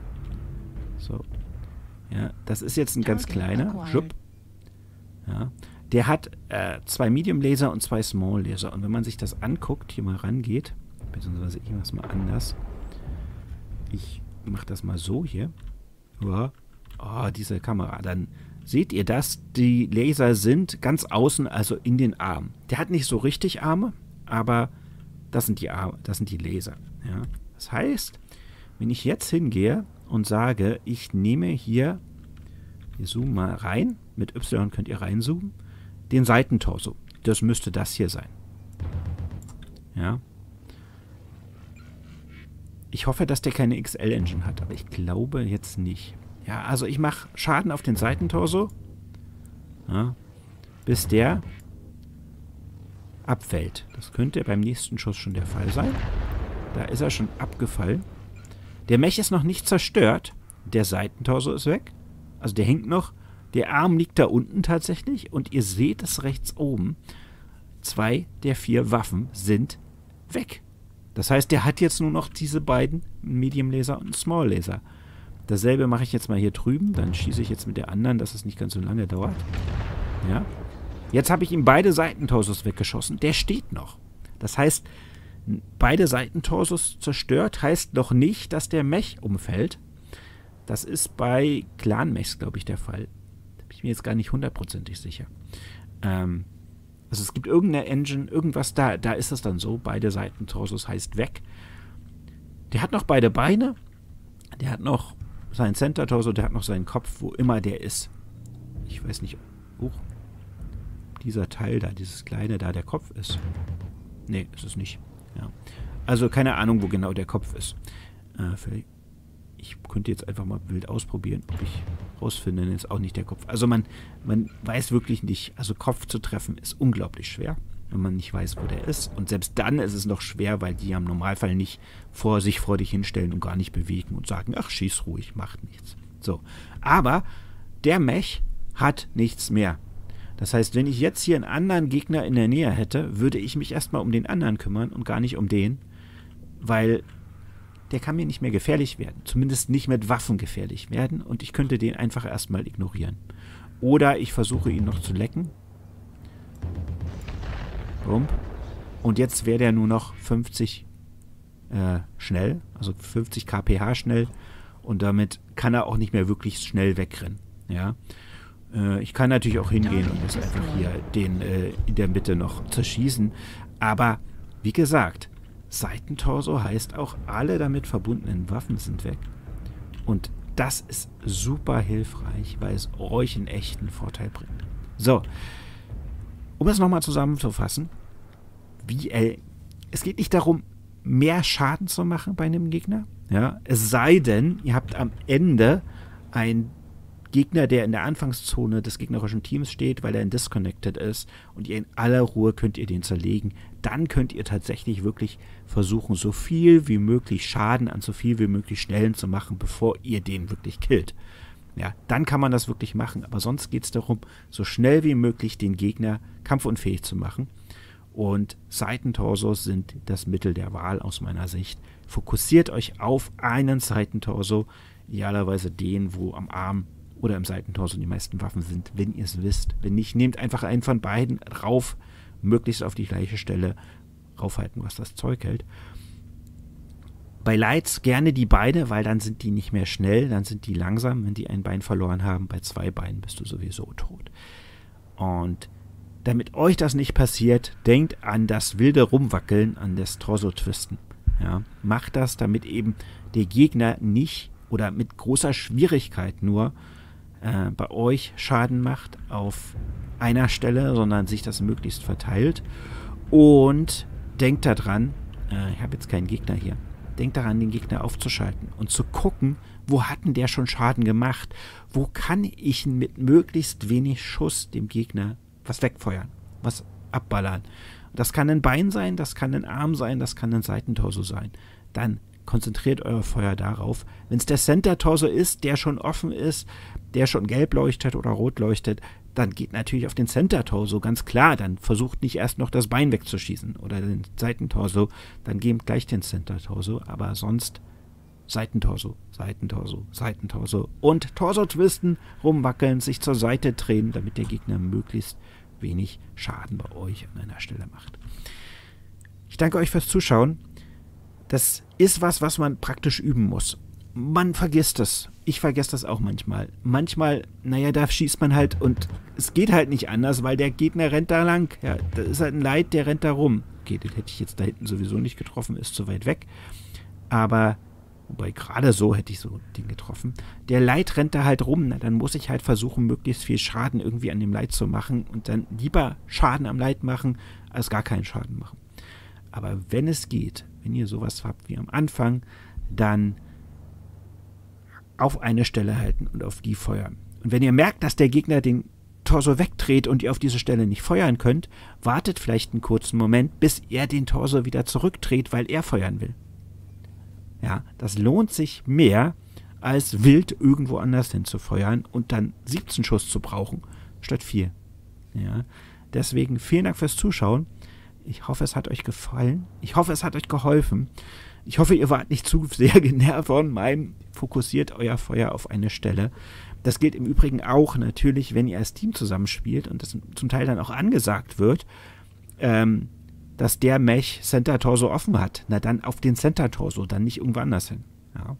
So. Ja, das ist jetzt ein ganz kleiner. Schupp. Ja. Der hat äh, zwei Medium Laser und zwei Small Laser. Und wenn man sich das anguckt, hier mal rangeht, beziehungsweise ich mache es mal anders. Ich mache das mal so hier. Ja. Oh, diese Kamera. Dann seht ihr das. Die Laser sind ganz außen, also in den Armen. Der hat nicht so richtig Arme, aber das sind die Arme, das sind die Laser. Ja. Das heißt, wenn ich jetzt hingehe und sage, ich nehme hier, wir zoomen mal rein, mit Y könnt ihr reinzoomen, den Seitentorso. Das müsste das hier sein. Ja. Ich hoffe, dass der keine X L-Engine hat, aber ich glaube jetzt nicht. Ja, also ich mache Schaden auf den Seitentorso, ja, bis der abfällt. Das könnte beim nächsten Schuss schon der Fall sein. Da ist er schon abgefallen. Der Mech ist noch nicht zerstört. Der Seitentorso ist weg. Also der hängt noch. Der Arm liegt da unten tatsächlich. Und ihr seht es rechts oben. Zwei der vier Waffen sind weg. Das heißt, der hat jetzt nur noch diese beiden, Medium Laser und Small Laser. Dasselbe mache ich jetzt mal hier drüben. Dann schieße ich jetzt mit der anderen, dass es nicht ganz so lange dauert. Ja. Jetzt habe ich ihm beide Seitentorsos weggeschossen. Der steht noch. Das heißt, beide Seitentorsos zerstört, heißt noch nicht, dass der Mech umfällt. Das ist bei Clan-Mechs, glaube ich, der Fall. Da bin ich mir jetzt gar nicht hundertprozentig sicher. Ähm, also es gibt irgendeine Engine, irgendwas da, da ist es dann so, beide Seitentorsos heißt weg. Der hat noch beide Beine, der hat noch seinen Center-Torso, der hat noch seinen Kopf, wo immer der ist. Ich weiß nicht, oh, dieser Teil da, dieses kleine da, der Kopf ist. Nee, ist es nicht. Ja. Also keine Ahnung, wo genau der Kopf ist. Äh, vielleicht, ich könnte jetzt einfach mal wild ausprobieren, ob ich rausfinde, dann ist auch nicht der Kopf. Also man, man weiß wirklich nicht, also Kopf zu treffen ist unglaublich schwer, wenn man nicht weiß, wo der ist. Und selbst dann ist es noch schwer, weil die am Normalfall nicht vor sich vor dich hinstellen und gar nicht bewegen und sagen, ach, schieß ruhig, macht nichts. So. Aber der Mech hat nichts mehr. Das heißt, wenn ich jetzt hier einen anderen Gegner in der Nähe hätte, würde ich mich erstmal um den anderen kümmern und gar nicht um den, weil der kann mir nicht mehr gefährlich werden. Zumindest nicht mit Waffen gefährlich werden und ich könnte den einfach erstmal ignorieren. Oder ich versuche ihn noch zu lecken. Bump. Und jetzt wäre der nur noch fünfzig äh, schnell, also fünfzig Kilometer pro Stunde schnell und damit kann er auch nicht mehr wirklich schnell wegrennen. Ja. Ich kann natürlich auch hingehen und jetzt einfach hier den äh, in der Mitte noch zerschießen. Aber wie gesagt, Seitentorso heißt auch, alle damit verbundenen Waffen sind weg. Und das ist super hilfreich, weil es euch einen echten Vorteil bringt. So, um es nochmal zusammenzufassen, wie, äh, es geht nicht darum, mehr Schaden zu machen bei einem Gegner. Ja, es sei denn, ihr habt am Ende einen Gegner, der in der Anfangszone des gegnerischen Teams steht, weil er in Disconnected ist und ihr in aller Ruhe könnt ihr den zerlegen. Dann könnt ihr tatsächlich wirklich versuchen, so viel wie möglich Schaden an so viel wie möglich Stellen zu machen, bevor ihr den wirklich killt. Ja, dann kann man das wirklich machen, aber sonst geht es darum, so schnell wie möglich den Gegner kampfunfähig zu machen. Und Seitentorsos sind das Mittel der Wahl aus meiner Sicht. Fokussiert euch auf einen Seitentorso, idealerweise den, wo am Arm oder im Seitentorso die meisten Waffen sind, wenn ihr es wisst. Wenn nicht, nehmt einfach einen von beiden rauf, möglichst auf die gleiche Stelle raufhalten, was das Zeug hält. Bei Lights gerne die Beine, weil dann sind die nicht mehr schnell, dann sind die langsam. Wenn die ein Bein verloren haben, bei zwei Beinen bist du sowieso tot. Und damit euch das nicht passiert, denkt an das wilde Rumwackeln, an das Torso-Twisten. Ja, macht das, damit eben der Gegner nicht oder mit großer Schwierigkeit nur äh, bei euch Schaden macht auf einer Stelle, sondern sich das möglichst verteilt. Und denkt daran, äh, ich habe jetzt keinen Gegner hier, denkt daran, den Gegner aufzuschalten und zu gucken, wo hat denn der schon Schaden gemacht? Wo kann ich mit möglichst wenig Schuss dem Gegner was wegfeuern, was abballern? Das kann ein Bein sein, das kann ein Arm sein, das kann ein Seitentorso sein. Dann konzentriert euer Feuer darauf. Wenn es der Center-Torso ist, der schon offen ist, der schon gelb leuchtet oder rot leuchtet, dann geht natürlich auf den Center-Torso, ganz klar. Dann versucht nicht erst noch das Bein wegzuschießen oder den Seitentorso, dann gebt gleich den Center-Torso, aber sonst Seitentorso, Seitentorso, Seitentorso und Torso-Twisten, rumwackeln, sich zur Seite drehen, damit der Gegner möglichst wenig Schaden bei euch an einer Stelle macht. Ich danke euch fürs Zuschauen. Das ist was, was man praktisch üben muss. Man vergisst es. Ich vergesse das auch manchmal. Manchmal, naja, da schießt man halt und es geht halt nicht anders, weil der Gegner rennt da lang. Ja, das ist halt ein Light, der rennt da rum. Okay, den hätte ich jetzt da hinten sowieso nicht getroffen, ist zu weit weg. Aber, wobei gerade so hätte ich so den getroffen. Der Light rennt da halt rum. Na, dann muss ich halt versuchen, möglichst viel Schaden irgendwie an dem Light zu machen und dann lieber Schaden am Light machen, als gar keinen Schaden machen. Aber wenn es geht, wenn ihr sowas habt wie am Anfang, dann auf eine Stelle halten und auf die feuern. Und wenn ihr merkt, dass der Gegner den Torso wegdreht und ihr auf diese Stelle nicht feuern könnt, wartet vielleicht einen kurzen Moment, bis er den Torso wieder zurückdreht, weil er feuern will. Ja, das lohnt sich mehr, als wild irgendwo anders hin zu feuern und dann siebzehn Schuss zu brauchen, statt vier. Ja, deswegen vielen Dank fürs Zuschauen. Ich hoffe, es hat euch gefallen. Ich hoffe, es hat euch geholfen. Ich hoffe, ihr wart nicht zu sehr genervt von meinem fokussiert euer Feuer auf eine Stelle. Das gilt im Übrigen auch natürlich, wenn ihr als Team zusammenspielt und das zum Teil dann auch angesagt wird, ähm, dass der Mech Center-Torso offen hat. Na dann auf den Center-Torso, dann nicht irgendwo anders hin. Ja.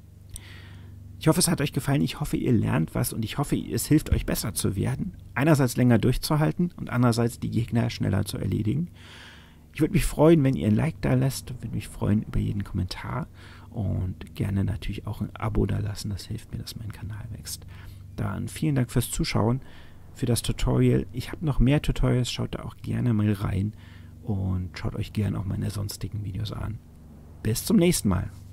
Ich hoffe, es hat euch gefallen. Ich hoffe, ihr lernt was und ich hoffe, es hilft euch besser zu werden. Einerseits länger durchzuhalten und andererseits die Gegner schneller zu erledigen. Ich würde mich freuen, wenn ihr ein Like da lasst. Würde mich freuen über jeden Kommentar und gerne natürlich auch ein Abo da lassen. Das hilft mir, dass mein Kanal wächst. Dann vielen Dank fürs Zuschauen, für das Tutorial. Ich habe noch mehr Tutorials, schaut da auch gerne mal rein und schaut euch gerne auch meine sonstigen Videos an. Bis zum nächsten Mal.